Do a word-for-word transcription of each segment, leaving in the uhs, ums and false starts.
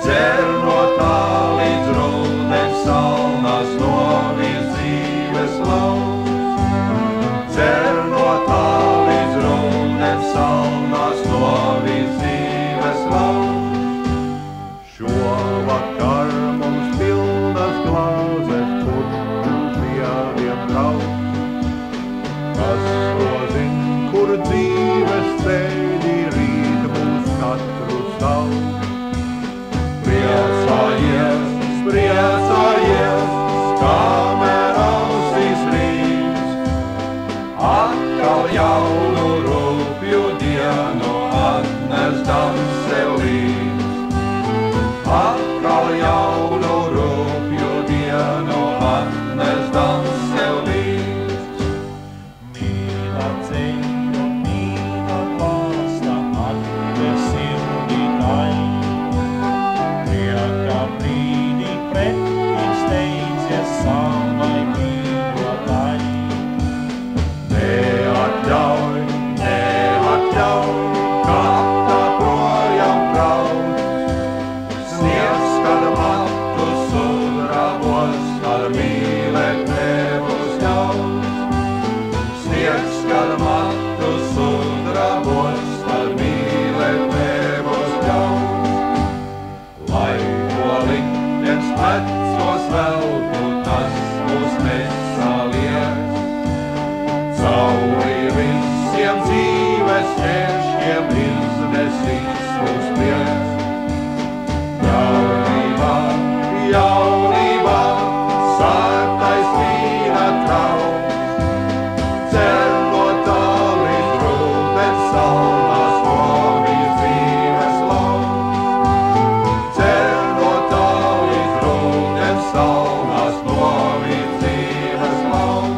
Dzer no tā līdz rudens salnas novis dzīves lauks. Dzer no tā līdz rudens salnas novis dzīves lauks. Šovakar mums pilnas glāzes puķu dieviem brauc. Kas to zin, kur dzīves ceļi rīt mūs katru sauc. Priecājies, priecājies, kamēr ausis rīts. Atkal jaunu rupju dienu atnesdam sev līdz. Atkal jaunu rupju dienu atnesdam sev līdz. Mīla ceļu, mīla klāsta, atnes sildi tai. Prieka brīdi pretim steidzies savai mīlotai. Neatļauj, neatļauj, kā projām brauc. Sniegs, kad matu sudrabos, ar mīlēt nebūs ļauts. Sniegs, kad matu sudrabos, ar mīlēt nebūs ļauts. Lai ko liktenis plecos veltu, tas mūs nesalies. Cauri visiem dzīves ķēršļiem iznesīs mūs prieks. Jaunībā, jaunībā, sārtais vīna trauks. Dzer no tā līdz rudens salnas novis dzīves lauks. Dzer no tā līdz rudens salnas novis dzīves lauks.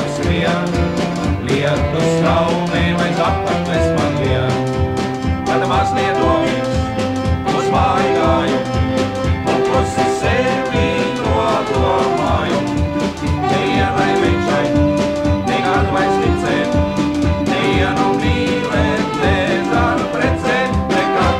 un skrien, lietus straumēm aiz apakles man lien. Kad mazliet domīgs uz māju gāju, un klusi sevi nodomāju. Neienai veikšai, nekādu vairs ticēt, neienu mīlēt, nezaru precēt nekad.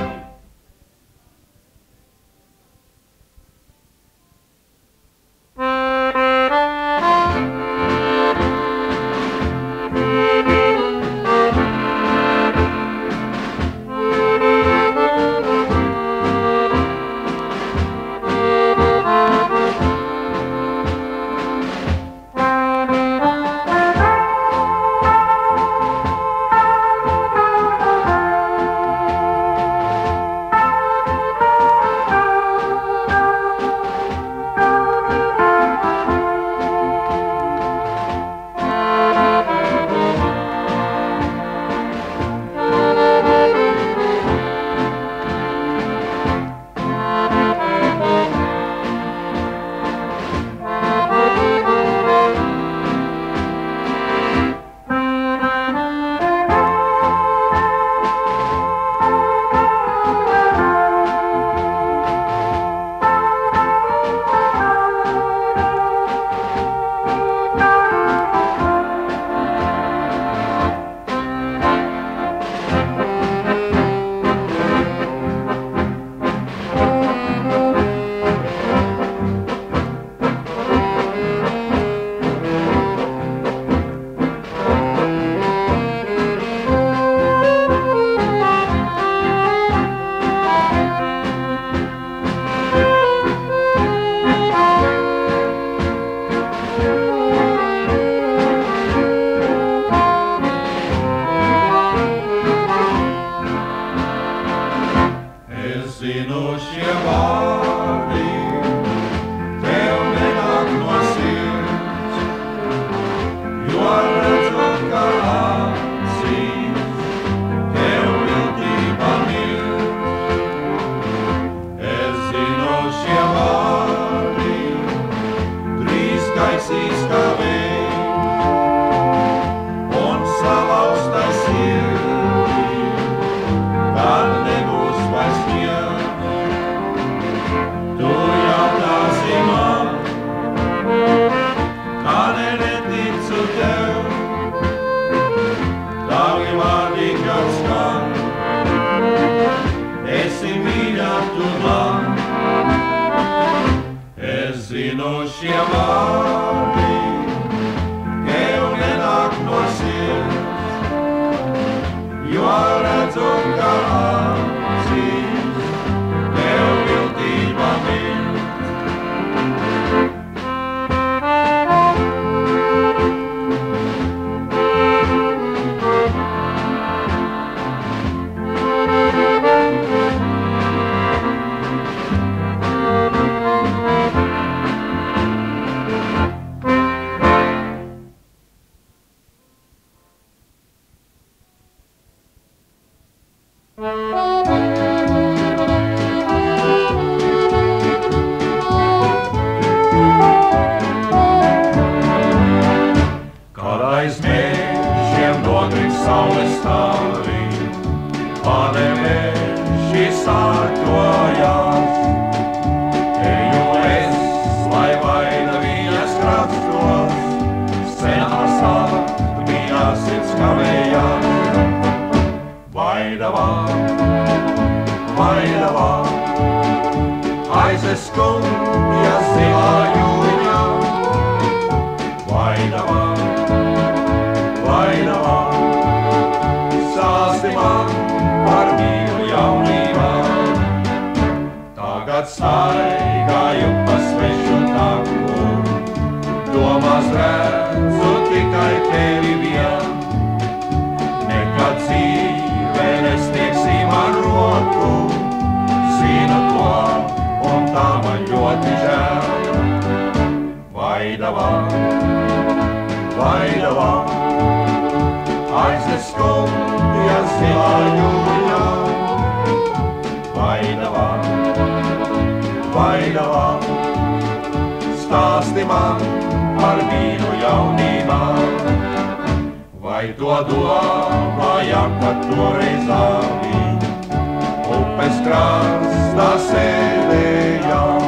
Vaidava, Vaidava, stāsti Stāsti man par vīnu jaunībā, vai to domājam, kad toreiz abi upes krastā sēdējām,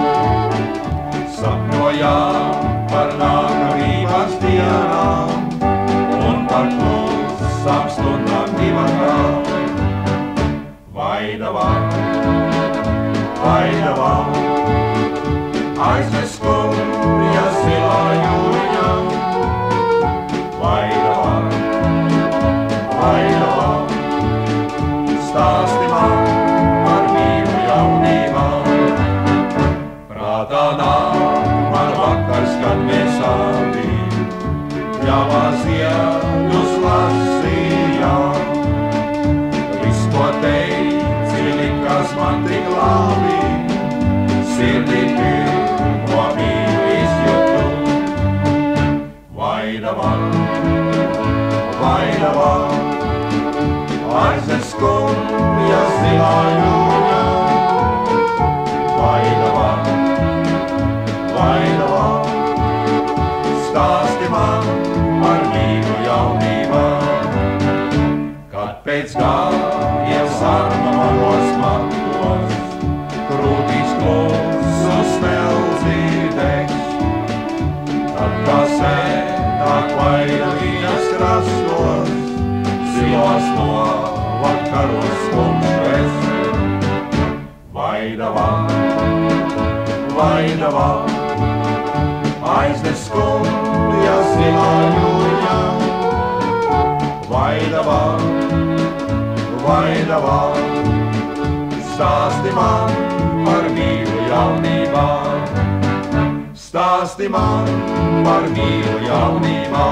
sapņojām par nākamības dienām un par klusām stundām divatām. Vaidavā, vaidavā, aiznes skumja zilā jūriņā. Vaidavā, vaidavā, stāsti man par vīnu jaunībā. Prātā nāk man vakars, kad mēs abi pļavā ziedus lasījām. Viss, ko teici, likās man tik labi, sirdī pirmo mīlu izjūtu. Vaidavā, vaidavā, aiznes skumja zilā jūriņā. Vaidavā, vaidavā, stāsti man par vīnu jaunībā, kad pēc gājiem sarma manos matos, krūtīs klusu smelci degs. Tad kā sētā klaida viņas krastos, zilos no vakaros skumšves. Vaidavā, vaidavā, aiznes skumja zilā jūriņā. Vaidavā, vaidavā, stāsti man par vīru jaunībā. Stāsti man par vīru jaunībā.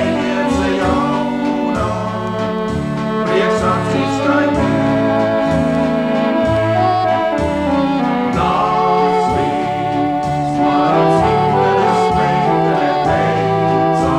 zvejniece jaunā, prieks acīs skaidrs. Nāc līdz man simtenes meitene teica,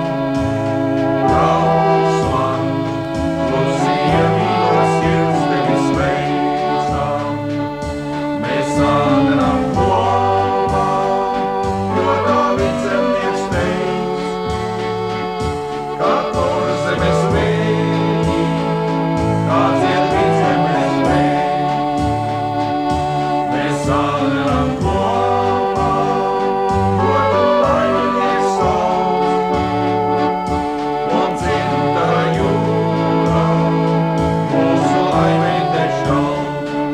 brauc man, klusi iemīlo sirds tevi sveica. Mēs sādenam kopā, jo Dāvids zemnieks teic, kā kurzemes vēji, kā dzied vidzemes vēji. Mēs sādenam kopā, jo Tu laimīgs sauc, un dzimtara jūra, mūsu laimei te šauc.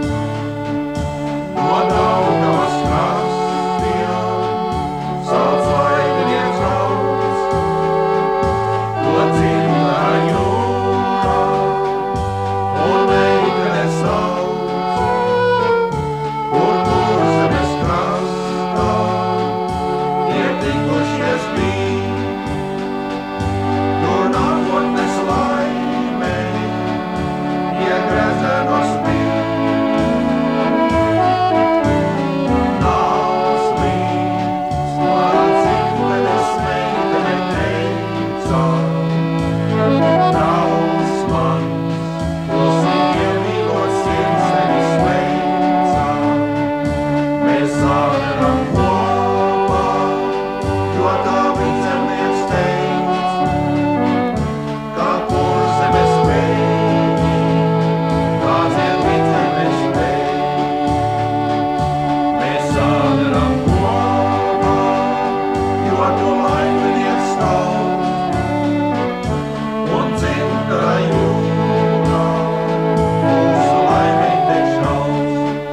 No Daugavas krastiem sauc laimnieks brauc, to dzimtara jūra, un meitene sauc, kur kurzemes krastā ietikušies bij, tur nākotnes laime iegrezenos bij. Nāc līdz man simtenes meitene teica, brauc mans, klusi iemīlo sirds tevi sveica. Mēs sādenam kopā, jo Dāvids zemnieks teic, kā kurzemes vēji, kā dzied vidzemes vēji. Mēs sādenam kopā, jo Tu laiminieks sauc, un dzimtara jūra, mūsu laimei te šauc.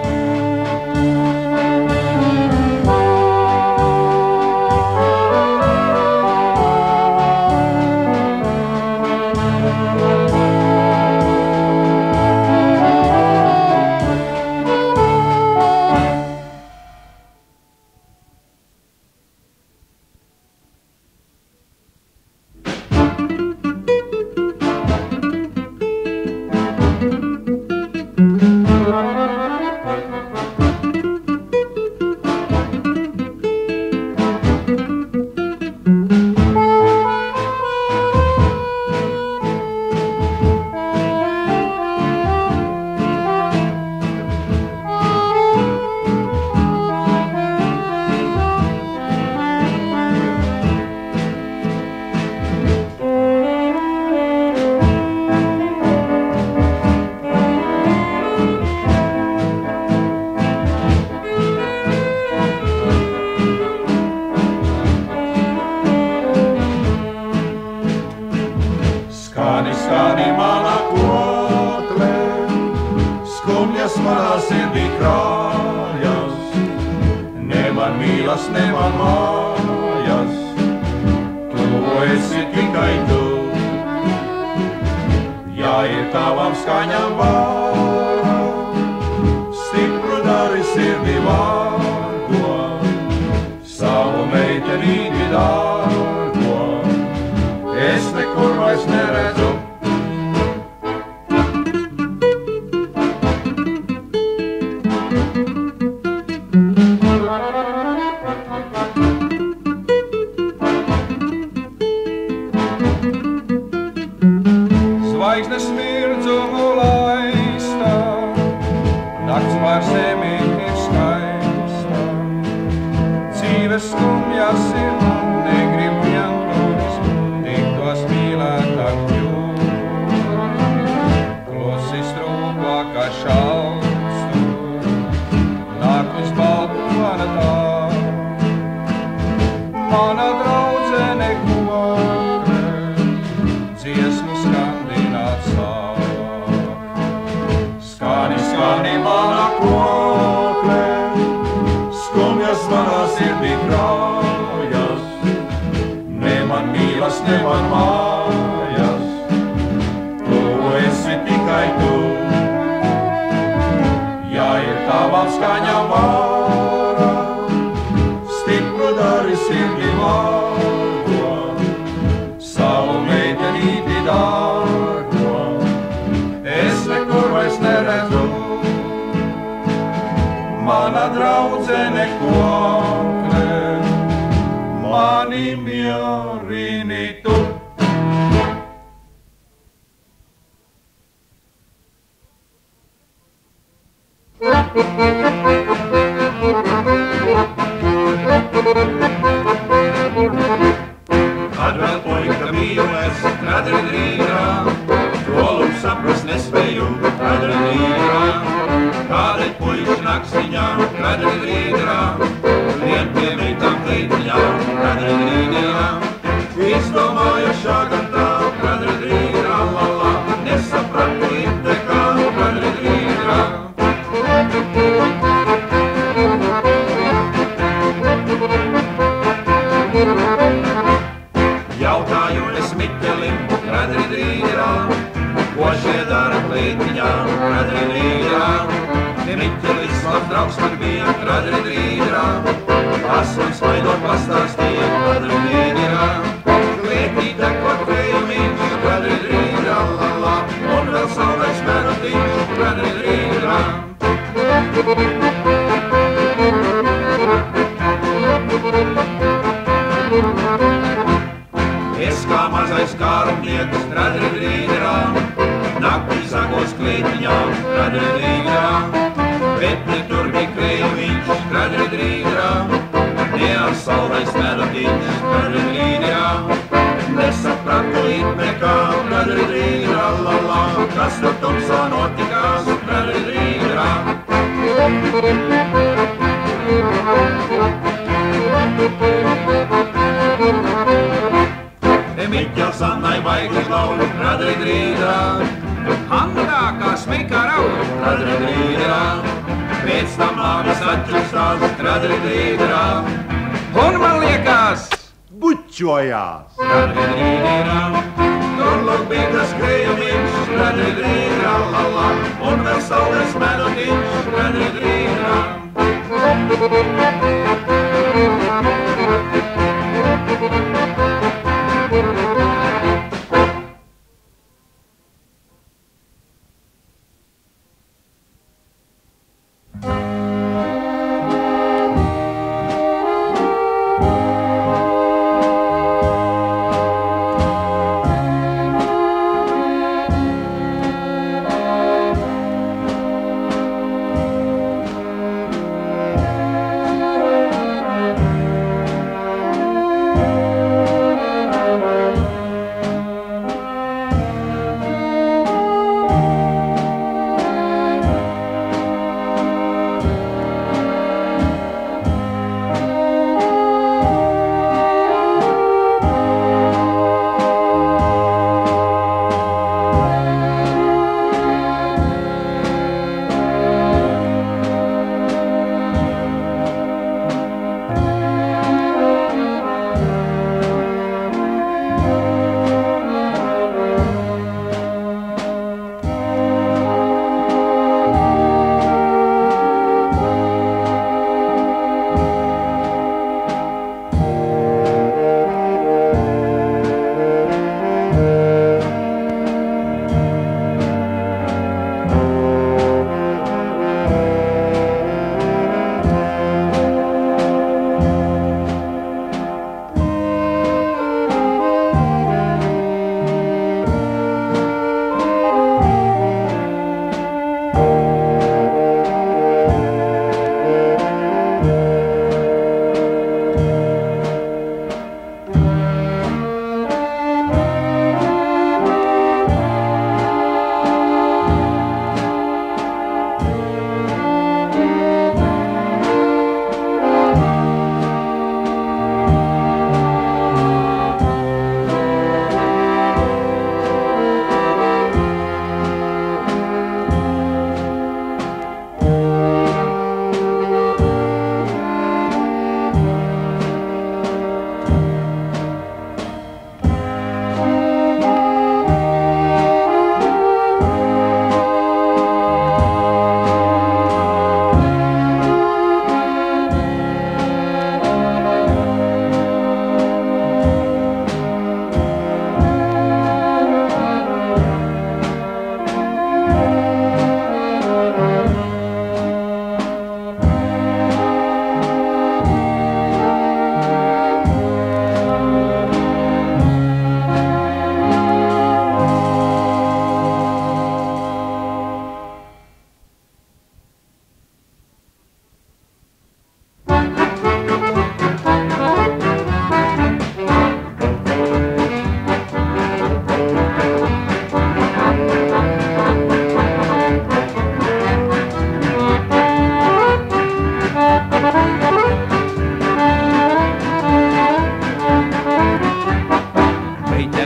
Skani, skani mana kotle, skumjas manā sirdī krājas, ne man mīlas, ne man mājas, Tu esi tikai Tu. Ja ir tavam skaņam vara, stipru dari sirdī vārgo, savu meitenīti dārgo, es nekur vairs neredzu. Zvaigznes smirdzumu laista, nakts pār zemi ir skaista. Dzīves skumjas ir, negrib vienturis, tik tos mīlētāk kļūt. Klusi strūkla kā šaukstu, nāk uz balkona tā. Mana draudzene kotre, dziesmu skandināt sāk. Skani, skani mana kotle, skumjas manā sirdī krājas, ne man mīlas, ne man mājas, Tu esi tikai Tu. Ja ir tavam skaņam vara, stipru dari sirdī vārgo, savu Kad vēl puika biju es, radri drīrā, skolu saprast nespēju, radri drīrā. Kādēļ puiši nakstiņā, radri drīrā, lien pie meitām kleitiņām, radri drīrā. Izdomāju šāgan tā, radri drīrā, la la, nesapratu itekā, radri drīrā. Jautāju es Miķelim, radri drīrā, ko šie dara kleitiņā, radri drīrā. Miķelis labs draugs man bija, radri drīrā, asins vainot pastāstīja, radri drīrā. Klētīte, ko klejumiņš, radri drīrā, la la, un vēl saulēs mērutiņš, radri drīrā. Es kā mazais kārumnieks, radri drīrā, naktī sagos klētiņām, radri drīrā. Bet ne tur bija klejumiņš, radri drīrā, ne ar saulēs mērutiņš, radri drīrā. Nesapratu it nekā, radri drīrā, la la, kas tur tumsā notikās, radri drīrā. Miķels Annai vaigli laulu, radri drīrā. Andā kā smekā raud, radri drīrā. Pēc tam māgas atķustās, radri drīrā. Un man liekas, bučojās. radri drīrā. Tur lūk bija tas krejumiņš, radri drīrā, la la. Un vēl saulēs mērutiņš, radri drīrā.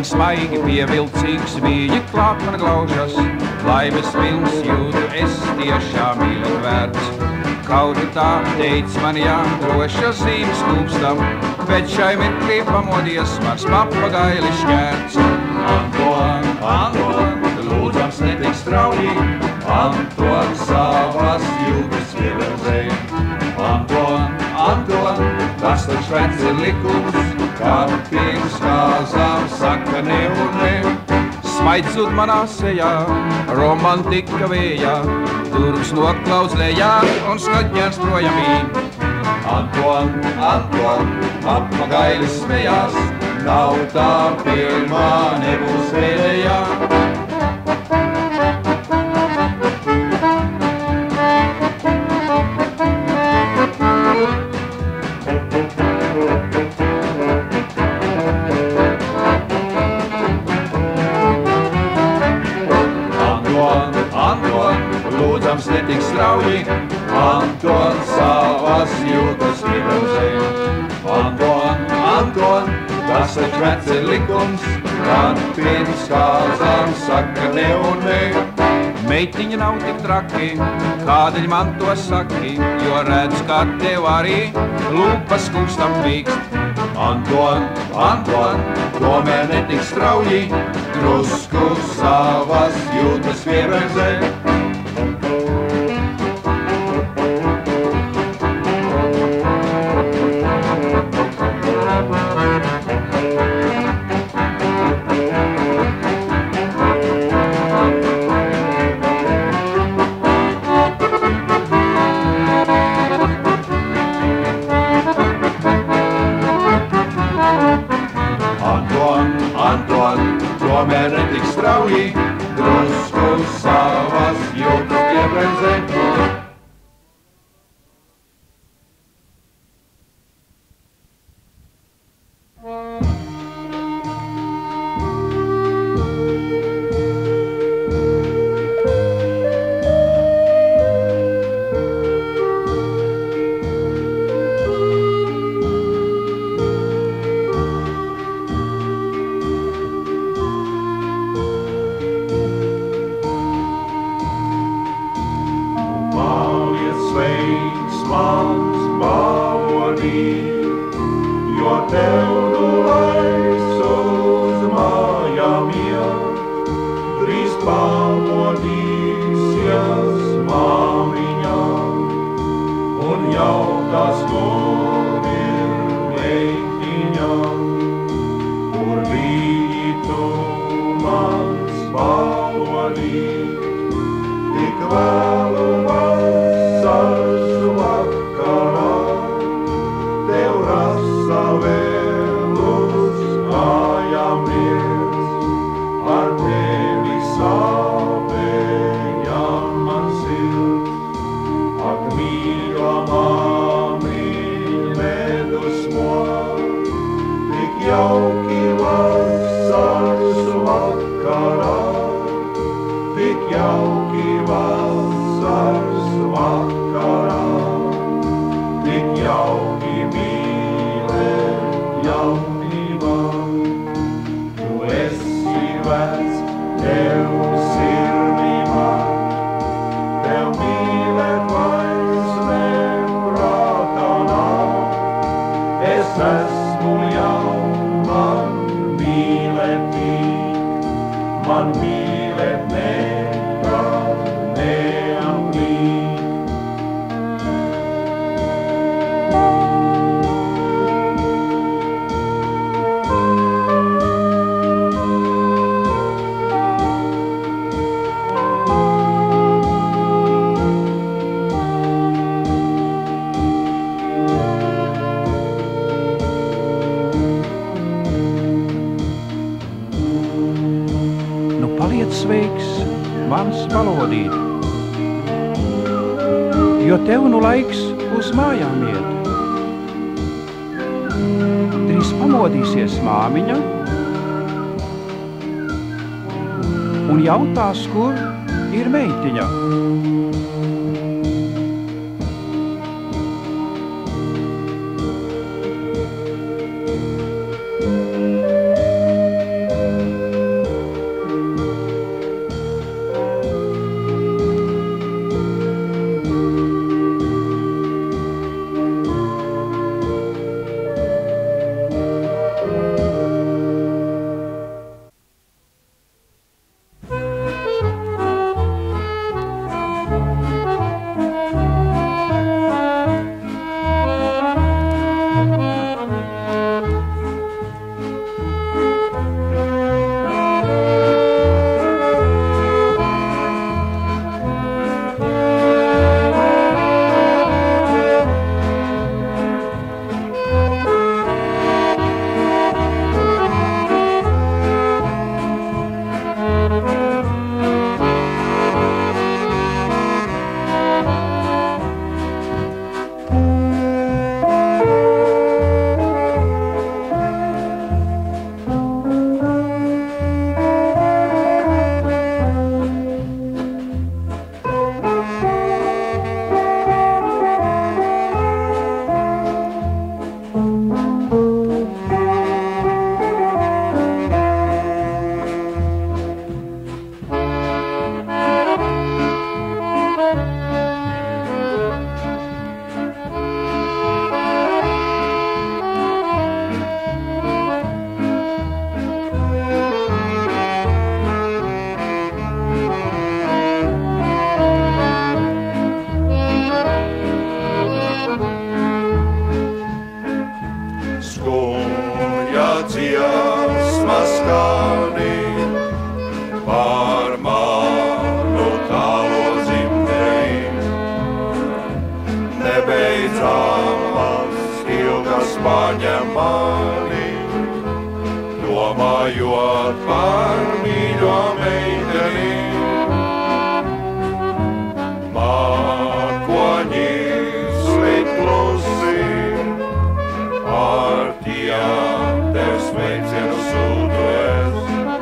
vien smaigi pievilcīgs vīja klāt man glaužas, laimes pilns jūtu es tiešām mīlēt vērts. Kaut tā teic man jā, droša zīmes kūpstam, bet šai mirklī pamodies mans papagailis šķērts. Anton, Anton, lūdzams netik strauji, Anton savas jūtas pievērzē. Anton, Anton, tas taču vec ir likums, kad pirms kāzām saka ne un ne. Smaidzot manā sejā, romantika vējā, durvis noklauzlējā un skaņķēns projām īt. Anton, Anton, papagailis smējās, nav tā pirmā, nebūs pēdējā. Lūdzams netik strauji, Anton savas jūtas pievelzē. Anton, Anton, tas taču vec ir likums, kad pirms kāzām saka ne un ne. Meitiņa nav tik traki, kādēļ man to saki, jo redz, ka tev arī lūpas kustam pīkst. Anton, Anton, tomēr netik strauji, drusku savas jūtas pievelzē. Tomēr netik strauji, drusku savas jūtas piebremzē. Sveiks, mans valodīt, jo tev nu laiks uz mājām iet. Drīz pamodīsies māmiņa un jautās, kur ir meitiņa. runājot par mīļo meiteni. Mākoņi slīd klusi, ar tiem tev sveicienu sūtojas.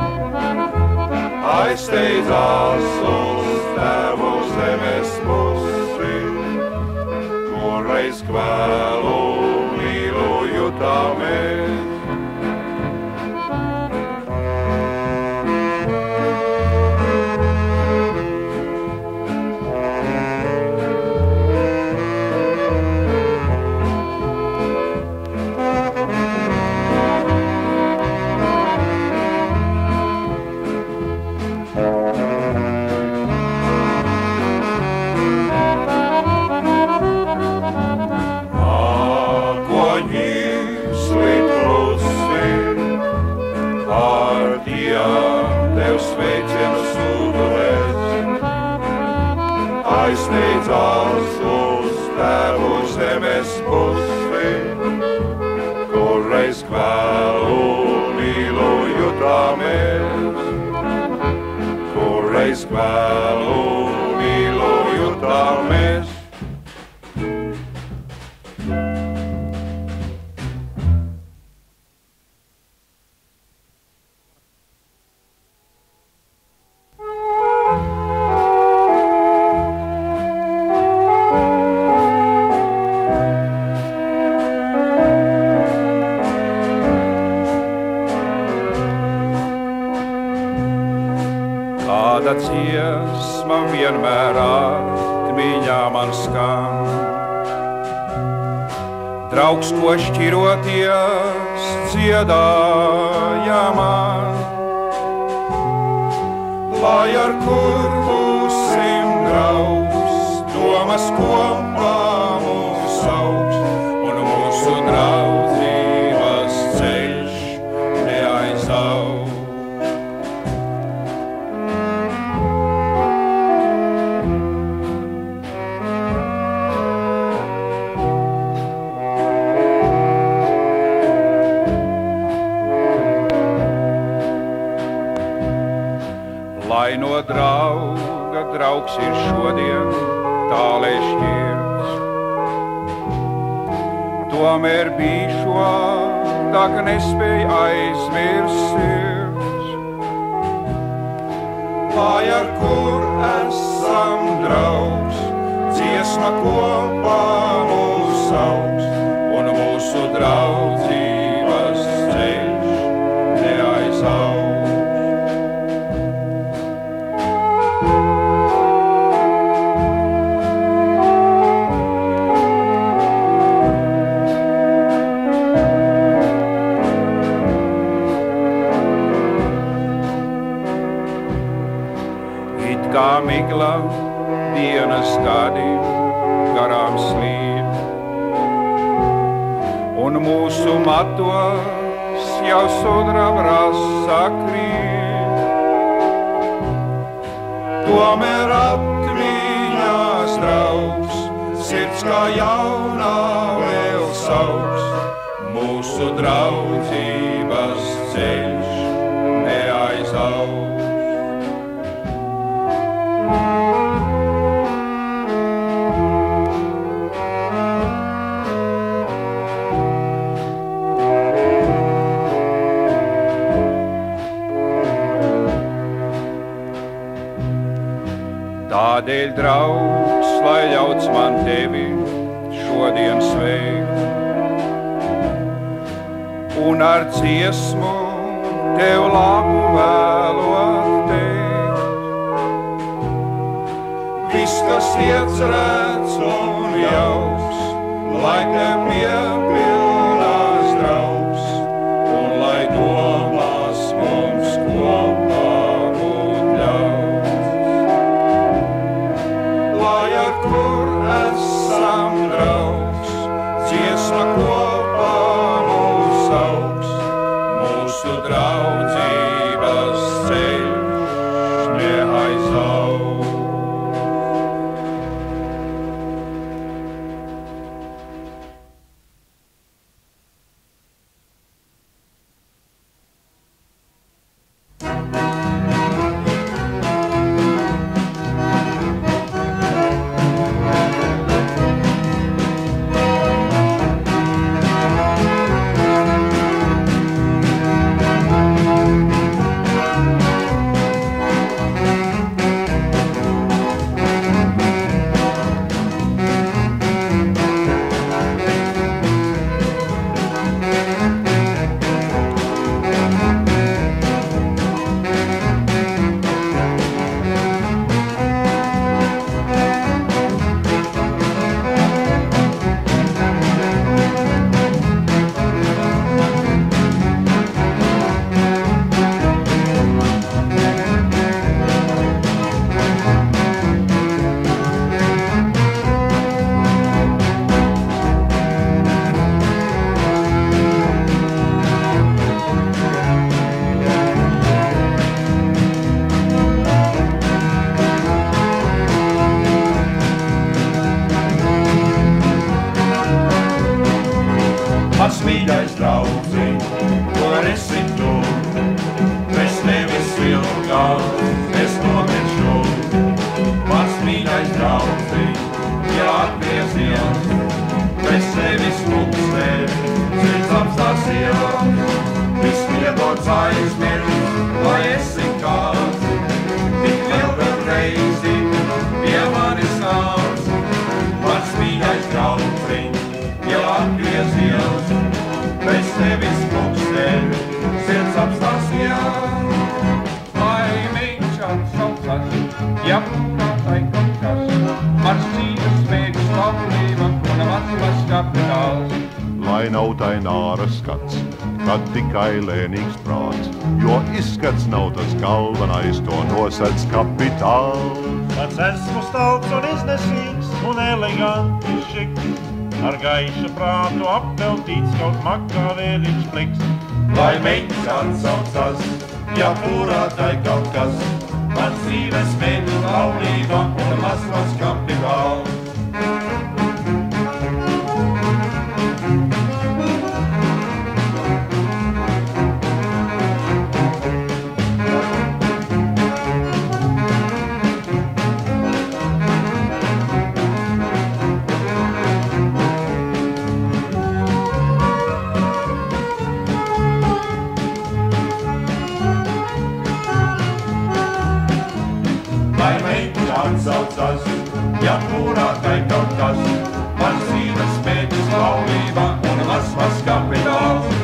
Aizsteidzās uz tevu zemes pusi, kur reiz kvēlu mīlu jutāmies. Aizsteidzās uz tevu zemes pusi, kur reiz kvēlu mīlu jutāmies, kur reiz kvēlu mīlu jutāmies. Kāda dziesma vienmēr atmiņā man skan. Draugs, ko šķiroties dziedāja man. Lai ar kur būsim draugs, domas kopā mūs augs, un mūsu draudzības ceļš neaizaug. Lai no drauga draugs ir šodien tālē šķirts, tomēr bijušo tā, ka nespēj aizmirst sirds. Lai ar kur esam draugs, dziesma kopā mūs augs, un mūsu draudzības ceļš neaizaug. Kā migla dienas gadi garām slīd, un mūsu matos jau sudrabras sakrīt. Tomēr atmiņās draugs, sirds kā jaunā vēl sauks, mūsu draudzības ceļš neaizaug. Tādēļ, draugs, lai ļauts man tevi šodien sveikt, un ar dziesmu tev labu vēlot teikt. Viss, kas iecerēts un jauks, lai tev piepildās draugs, un lai domās mums kopā būt ļauts. Lai ar kur esam draugs, dziesma kopā mūs augs, mūsu draudzības ceļš neaizaug. gals, es nomiršu. Mans mīļais draudziņ, ja atgriezies, bez sevis lūkstē, sirds apstāsies. Viss miedots aizmirst, lai esi kāds, tik vēl vēl reizi pie manis nāc. Mans mīļais draudziņ, ja atgriezies, bez sevis lūkstē, sirds apstāsies. Laimīgs atsaucas, ja prātai kaut kas, mans dzīves mērķis laulība un mans kapitāls. Lai nav tai nāra skats, kad tikai lēnīgs prāts, jo izskats nav tas galvenais, to nosedz kapitāls. Pats esmu stalts un iznesīgs un eleganti šiks, ar gaišu prātu apveltīts kaut makā vēriņš pliks. Lai meņķis atsaucas, ja pūrātai kaut kas, mans dzīves mērķis laulība un mazs kapitāls. Atsaucas, ja pūrātai kaut kas, mans dzīves mērķis laulība un mazs kapitāls.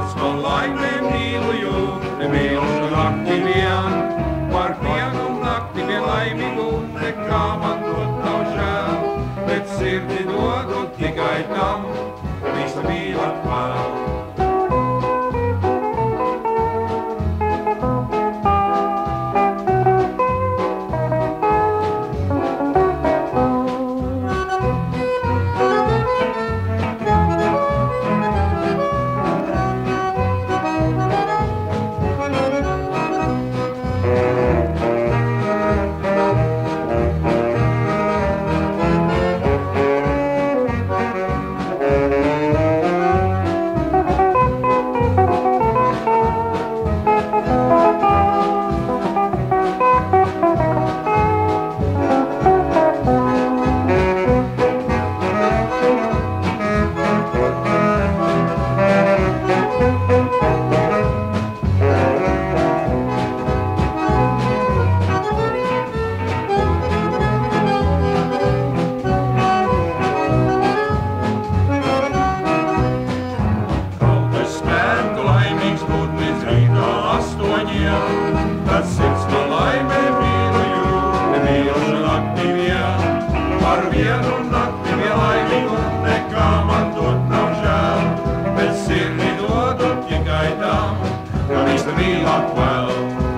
sirds no laimē mīluju, nemīlušu nakti vien. Par vienu nakti vien laimīgu, nekā man dot nav žēl, bet sirdi dodu tikai tam, visu mīlat vēl. Tad sirds no laimē mīluju, nemīlušu nakti vien. Par vienu nakti vien laimīgu, nekā man dot nav žēl, bet sirdi dodu tikai tam, ka visu mīlat vēl.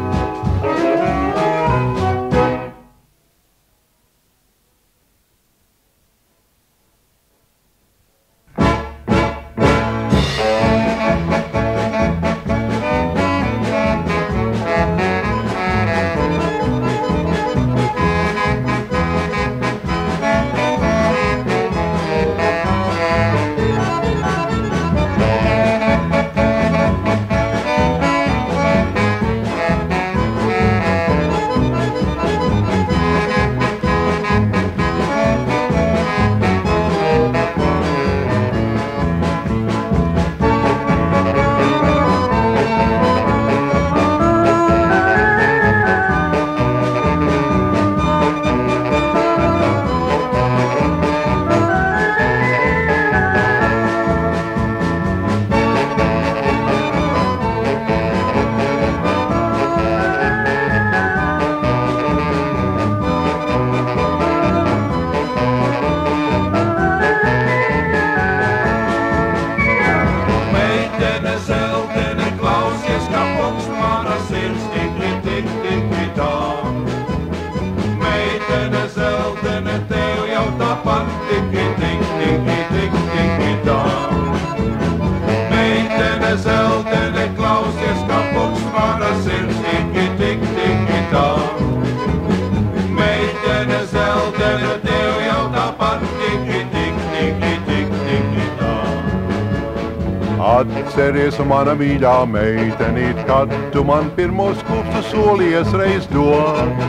Atceries, mana mīļā meitenīt, kad tu man pirmos kupstu solies reiz dod.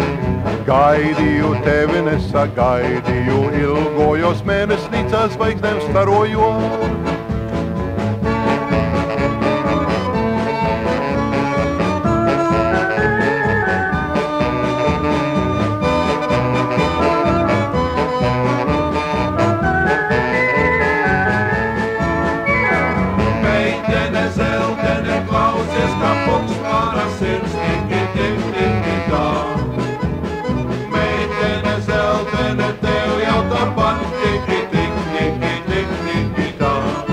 Gaidīju tevi, nesagaidīju, ilgojos mēnesnīcā zvaigznēm starojot. Meitene zeltene, tev jau tāpat, tiki, tiki, tiki, tiki, tiki, tā.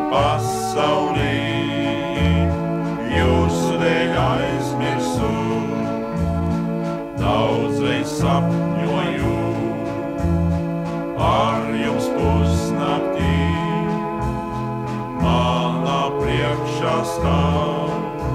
pasaulī, jūsu dēļ aizmirsu, daudzreiz sapņoju, par jums pusnaktī, manā priekšā stāv,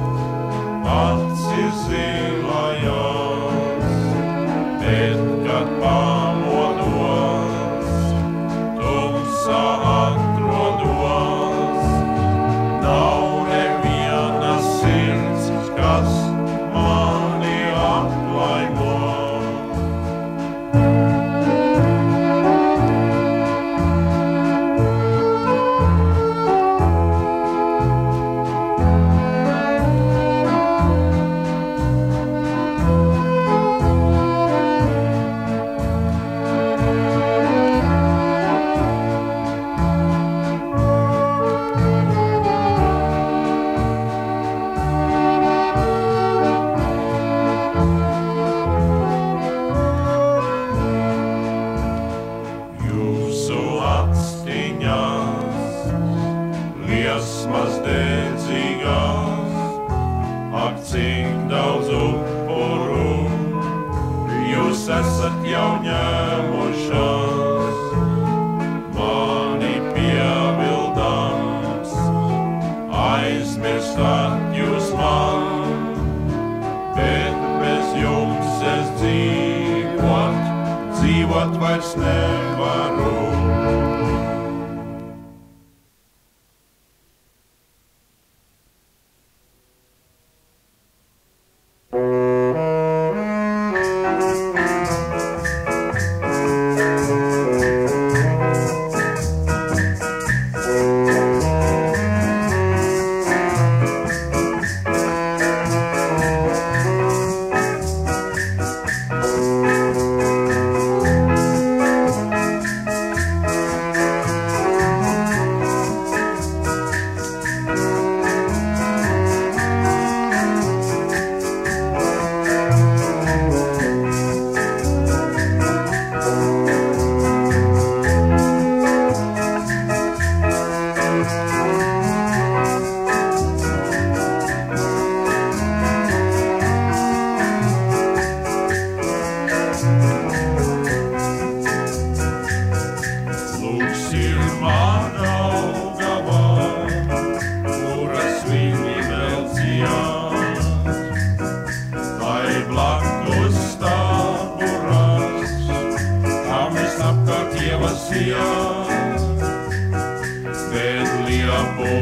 acis zilajās, bet kad pamodos, tumsā atrodos, nav neviena sirds, kas mani aplaimo. Liesmas dedzīgās, ak, cik daudz upuru jūs esat jau ņēmušas, mani pievildams, aizmirstat jūs man, bet bez jums es dzīvot, dzīvot vairs nevaru. Bet liepu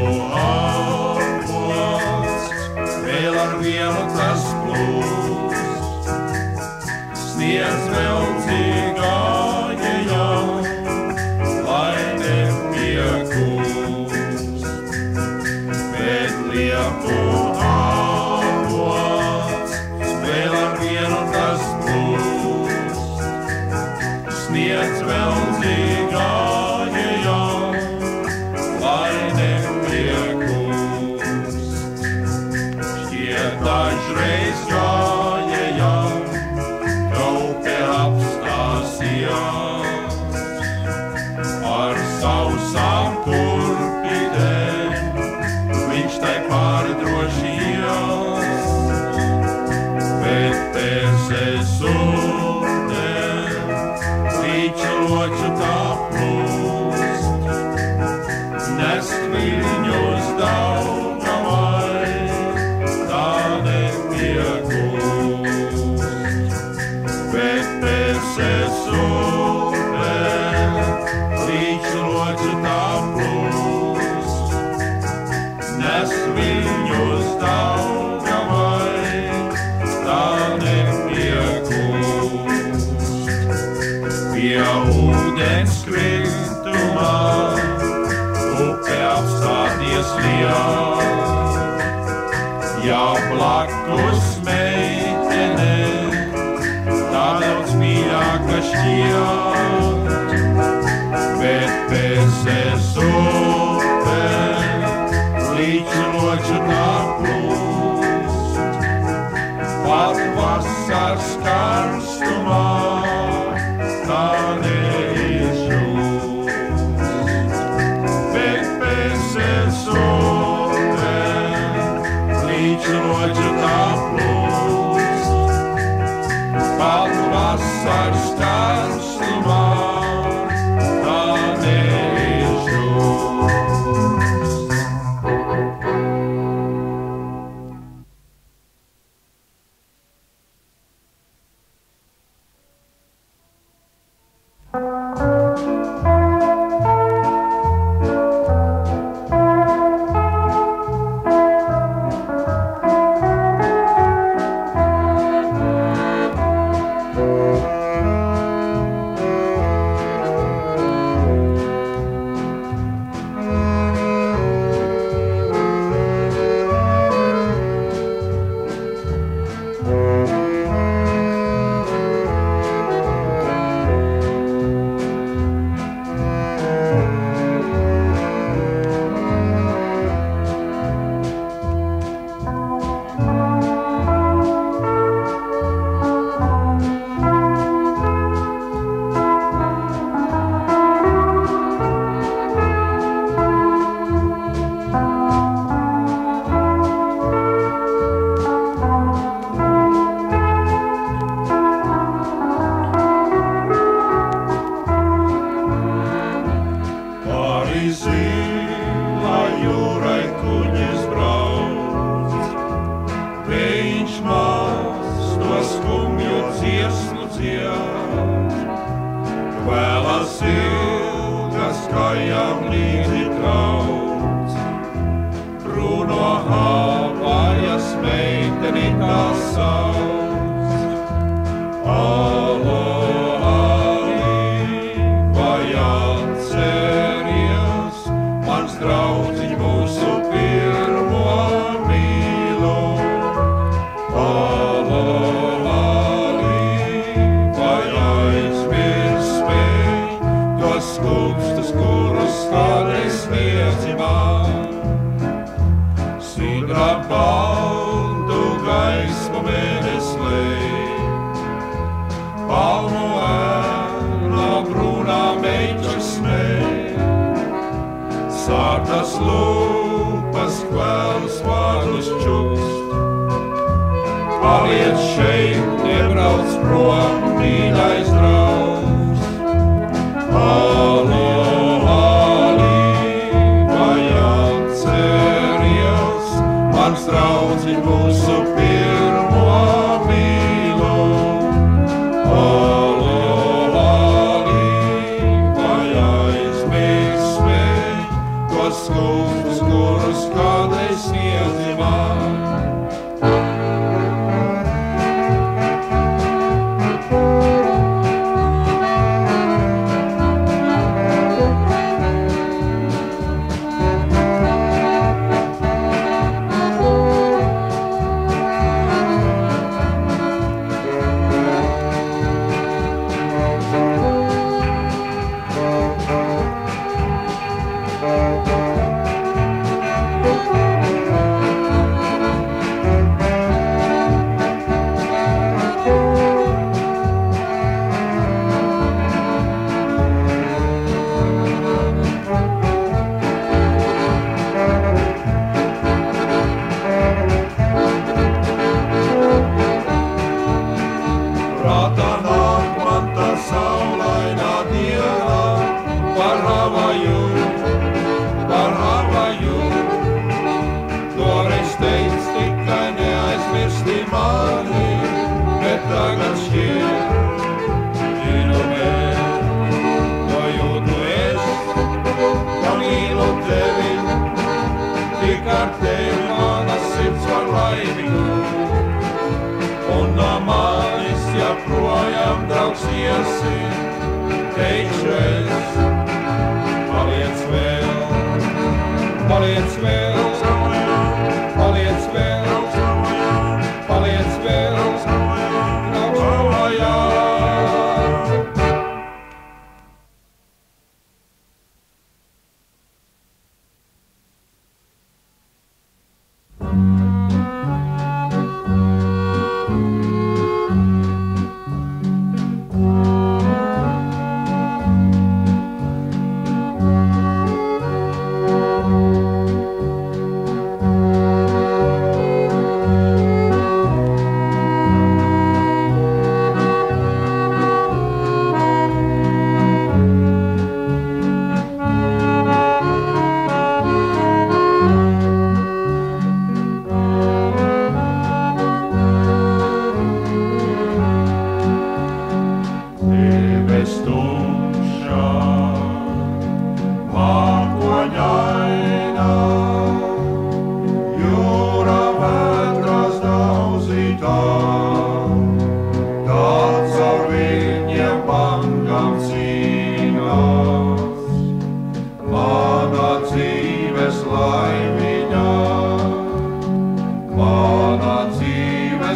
aplost, vēl ar vienu tas plūst, sniedz vēl cigāņejam, lai nepiekūst. Bet liepu aplost, vēl ar vienu tas plūst, sniedz vēl cigāņejam, lai nepiekūst. Šķiet dažreiz gājējām, ka upe apstāsījās, ar sausām kurpītēm viņš tai pārdrošījās, bet pēc es upēm līču loču tā plūst, nest viļņos Daugavai, tā nepiekūst. Bet pēc es upēm līču loču tā plūst, nest viļņos Daugavai, tā nepiekūst. Pie ūdens kritumā upe apstāties liela, jau blakus meitene, tā daudz mīļāka šķiet, bet pēc es upēm līču loču tā plūst, pat vasaras karstumā tā neizžūst. Bet pēc es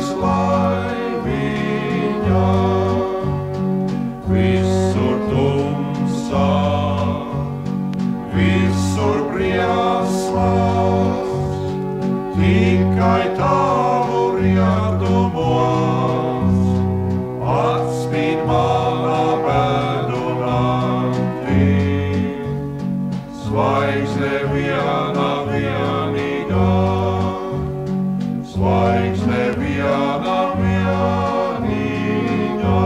laimīga, visur tumsā, visur briesmas, tikai tavu rietumos atspīd mana bēdu naktī. Zvaigzne viena vienīgā, zvaigzne viena vienīgā,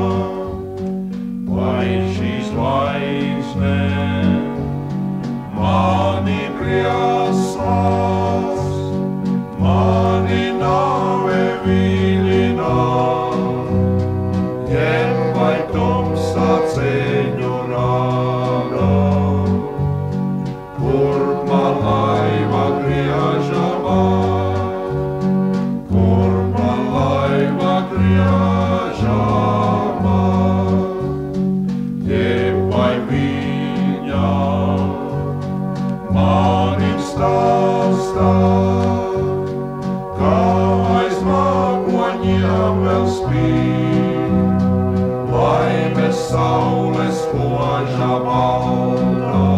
vai šī zvaigzne mani briesmas, mani nāve vilina, jeb vai tumsā ceļu rāda, kur man laiva griežamā, kur man laiva griežamā, jeb vai viņa manim stāstā, kā aiz mākoņiem vēl spīd, laimes saules spoža balta.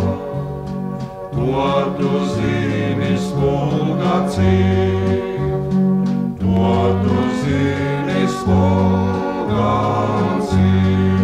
To tu zini smulga cik, to tu zini smulga cik.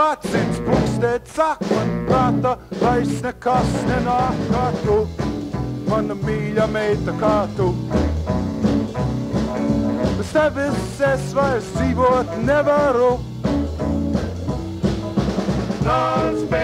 vecins pukstēt sāk man prāta, vairs nekas nenāk kā tu, mana mīļa meita kā tu. Bez tevis es vairs dzīvot nevaru. Nāc,